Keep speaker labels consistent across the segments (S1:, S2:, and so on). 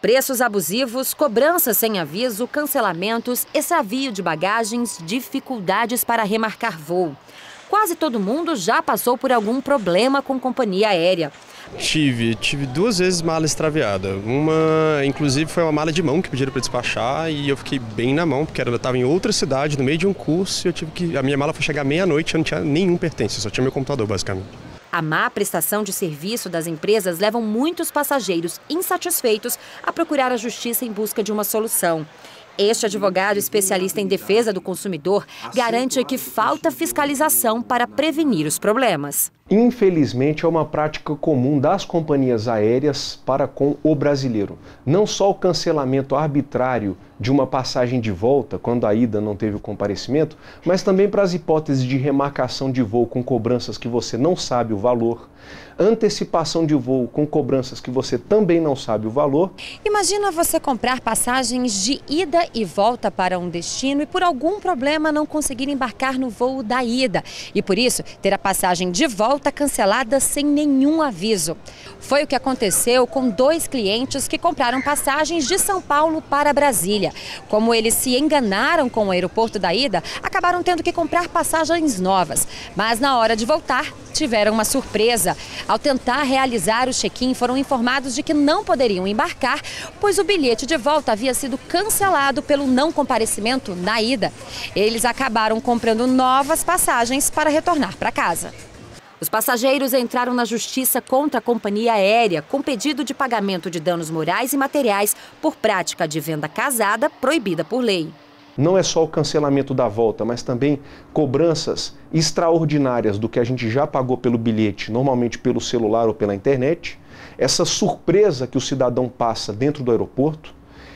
S1: Preços abusivos, cobranças sem aviso, cancelamentos, extravio de bagagens, dificuldades para remarcar voo. Quase todo mundo já passou por algum problema com companhia aérea.
S2: Tive 2 vezes mala extraviada. Uma, inclusive, foi uma mala de mão que pediram para despachar e eu fiquei bem na mão, porque eu estava em outra cidade, no meio de um curso, e a minha mala foi chegar meia-noite e eu não tinha nenhum pertence, só tinha meu computador, basicamente.
S1: A má prestação de serviço das empresas levam muitos passageiros insatisfeitos a procurar a justiça em busca de uma solução. Este advogado especialista em defesa do consumidor garante que falta fiscalização para prevenir os problemas.
S3: Infelizmente, é uma prática comum das companhias aéreas para com o brasileiro. Não só o cancelamento arbitrário de uma passagem de volta, quando a ida não teve o comparecimento, mas também para as hipóteses de remarcação de voo com cobranças que você não sabe o valor, antecipação de voo com cobranças que você também não sabe o valor.
S1: Imagina você comprar passagens de ida e volta para um destino e por algum problema não conseguir embarcar no voo da ida e por isso ter a passagem de volta cancelada sem nenhum aviso. Foi o que aconteceu com 2 clientes que compraram passagens de São Paulo para Brasília. Como eles se enganaram com o aeroporto da ida, acabaram tendo que comprar passagens novas. Mas na hora de voltar, tiveram uma surpresa. Ao tentar realizar o check-in, foram informados de que não poderiam embarcar, pois o bilhete de volta havia sido cancelado pelo não comparecimento na ida. Eles acabaram comprando novas passagens para retornar para casa. Os passageiros entraram na justiça contra a companhia aérea com pedido de pagamento de danos morais e materiais por prática de venda casada proibida por lei.
S3: Não é só o cancelamento da volta, mas também cobranças extraordinárias do que a gente já pagou pelo bilhete, normalmente pelo celular ou pela internet. Essa surpresa que o cidadão passa dentro do aeroporto,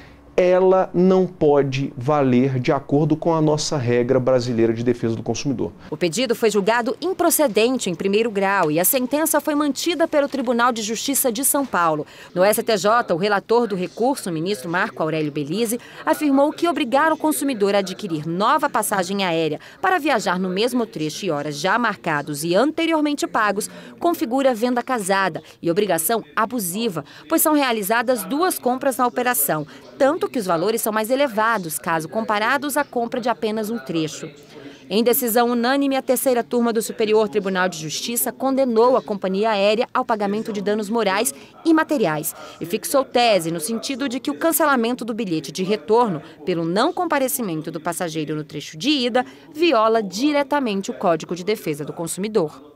S3: ela não pode valer de acordo com a nossa regra brasileira de defesa do consumidor.
S1: O pedido foi julgado improcedente em primeiro grau e a sentença foi mantida pelo Tribunal de Justiça de São Paulo. No STJ, o relator do recurso, o ministro Marco Aurélio Belize, afirmou que obrigar o consumidor a adquirir nova passagem aérea para viajar no mesmo trecho e horas já marcados e anteriormente pagos configura venda casada e obrigação abusiva, pois são realizadas 2 compras na operação, tanto que os valores são mais elevados, caso comparados à compra de apenas um trecho. Em decisão unânime, a 3ª turma do Superior Tribunal de Justiça condenou a companhia aérea ao pagamento de danos morais e materiais e fixou tese no sentido de que o cancelamento do bilhete de retorno pelo não comparecimento do passageiro no trecho de ida viola diretamente o Código de Defesa do Consumidor.